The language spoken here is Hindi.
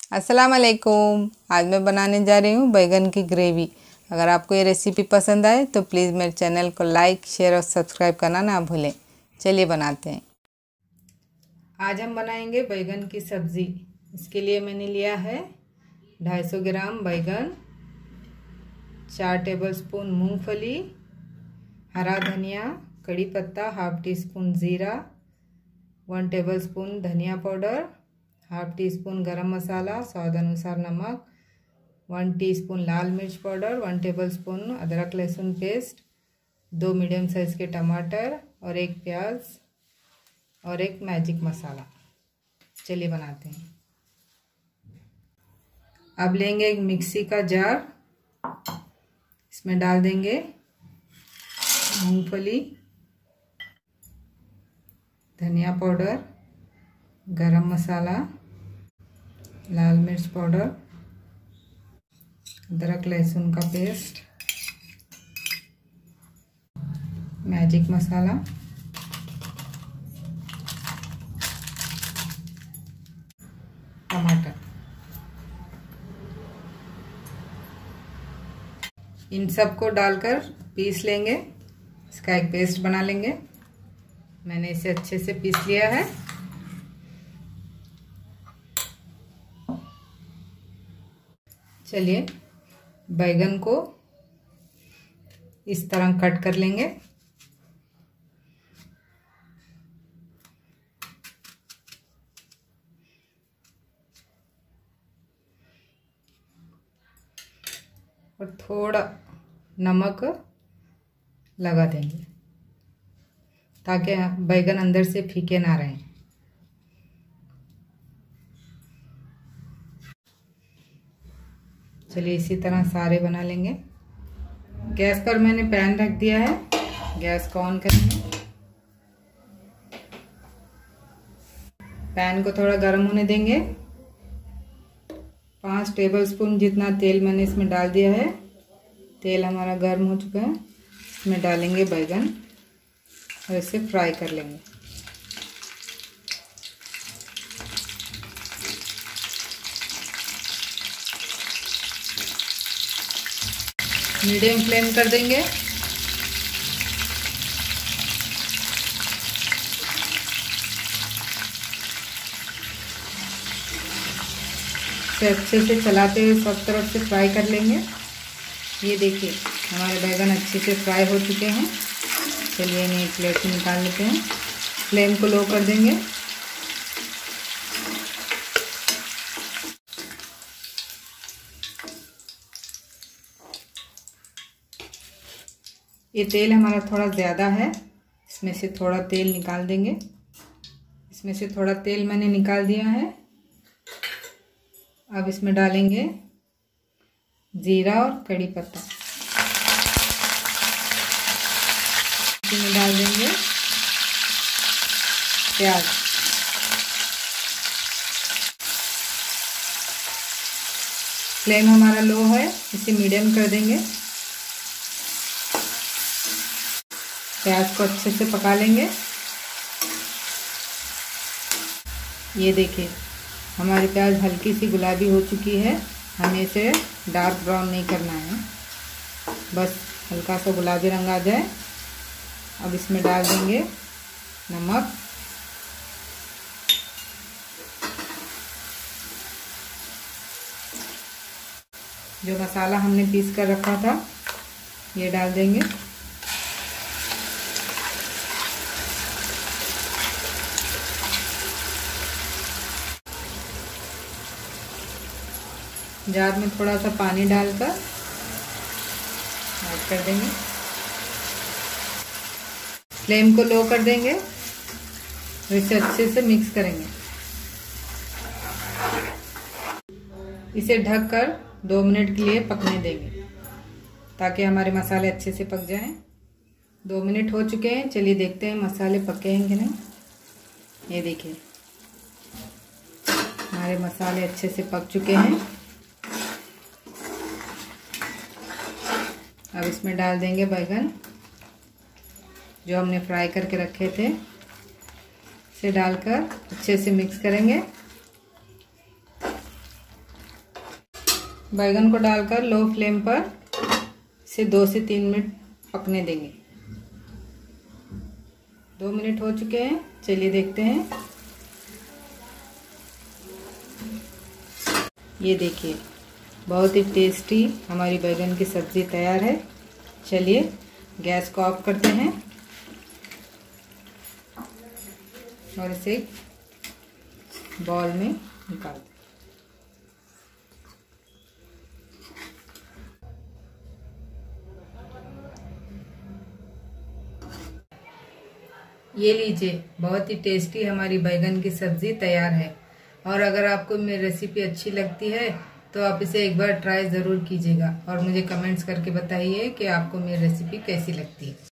अस्सलाम वालेकुम। आज मैं बनाने जा रही हूँ बैगन की ग्रेवी। अगर आपको ये रेसिपी पसंद आए तो प्लीज़ मेरे चैनल को लाइक, शेयर और सब्सक्राइब करना ना भूलें। चलिए बनाते हैं। आज हम बनाएंगे बैगन की सब्ज़ी। इसके लिए मैंने लिया है 250 ग्राम बैगन, 4 टेबलस्पून मूंगफली, हरा धनिया, कड़ी पत्ता, हाफ टी स्पून ज़ीरा, 1 टेबलस्पून धनिया पाउडर, हाफ टी स्पून गरम मसाला, स्वाद अनुसार नमक, 1 टीस्पून लाल मिर्च पाउडर, 1 टेबलस्पून अदरक लहसुन पेस्ट, 2 मीडियम साइज़ के टमाटर और 1 प्याज और 1 मैजिक मसाला। चलिए बनाते हैं। अब लेंगे एक मिक्सी का जार, इसमें डाल देंगे मूंगफली, धनिया पाउडर, गरम मसाला, लाल मिर्च पाउडर, अदरक लहसुन का पेस्ट, मैजिक मसाला, टमाटर। इन सबको डालकर पीस लेंगे। इसका एक पेस्ट बना लेंगे। मैंने इसे अच्छे से पीस लिया है। चलिए बैगन को इस तरह कट कर लेंगे। और थोड़ा नमक लगा देंगे ताकि बैगन अंदर से फीके ना रहें। चलिए इसी तरह सारे बना लेंगे। गैस पर मैंने पैन रख दिया है। गैस को ऑन करेंगे। पैन को थोड़ा गर्म होने देंगे। 5 टेबलस्पून जितना तेल मैंने इसमें डाल दिया है। तेल हमारा गर्म हो चुका है। इसमें डालेंगे बैगन और इसे फ्राई कर लेंगे। मीडियम फ्लेम कर देंगे। इसे अच्छे से चलाते हुए सब तरफ से फ्राई कर लेंगे। ये देखिए हमारे बैगन अच्छे से फ्राई हो चुके हैं। चलिए इन्हें एक प्लेट में निकाल लेते हैं। फ्लेम को लो कर देंगे। ये तेल हमारा थोड़ा ज़्यादा है, इसमें से थोड़ा तेल निकाल देंगे। इसमें से थोड़ा तेल मैंने निकाल दिया है। अब इसमें डालेंगे जीरा और कड़ी पत्ता। इसमें डाल देंगे प्याज। फ्लेम हमारा लो है, इसे मीडियम कर देंगे। प्याज को अच्छे से पका लेंगे। ये देखिए हमारी प्याज हल्की सी गुलाबी हो चुकी है। हमें इसे डार्क ब्राउन नहीं करना है, बस हल्का सा गुलाबी रंग आ जाए। अब इसमें डाल देंगे नमक, जो मसाला हमने पीस कर रखा था ये डाल देंगे। जार में थोड़ा सा पानी डालकर ऐड कर देंगे। फ्लेम को लो कर देंगे और इसे अच्छे से मिक्स करेंगे। इसे ढककर 2 मिनट के लिए पकने देंगे ताकि हमारे मसाले अच्छे से पक जाएं। 2 मिनट हो चुके हैं। चलिए देखते हैं मसाले पके हैं कि नहीं। ये देखिए हमारे मसाले अच्छे से पक चुके हैं। अब इसमें डाल देंगे बैगन जो हमने फ्राई करके रखे थे। इसे डालकर अच्छे से मिक्स करेंगे। बैगन को डालकर लो फ्लेम पर इसे 2 से 3 मिनट पकने देंगे। 2 मिनट हो चुके हैं, चलिए देखते हैं। ये देखिए, बहुत ही टेस्टी हमारी बैगन की सब्ज़ी तैयार है। चलिए गैस को ऑफ करते हैं और इसे बाउल में निकाल दें। ये लीजिए, बहुत ही टेस्टी हमारी बैगन की सब्ज़ी तैयार है। और अगर आपको मेरी रेसिपी अच्छी लगती है तो आप इसे एक बार ट्राई ज़रूर कीजिएगा और मुझे कमेंट्स करके बताइए कि आपको मेरी रेसिपी कैसी लगती है।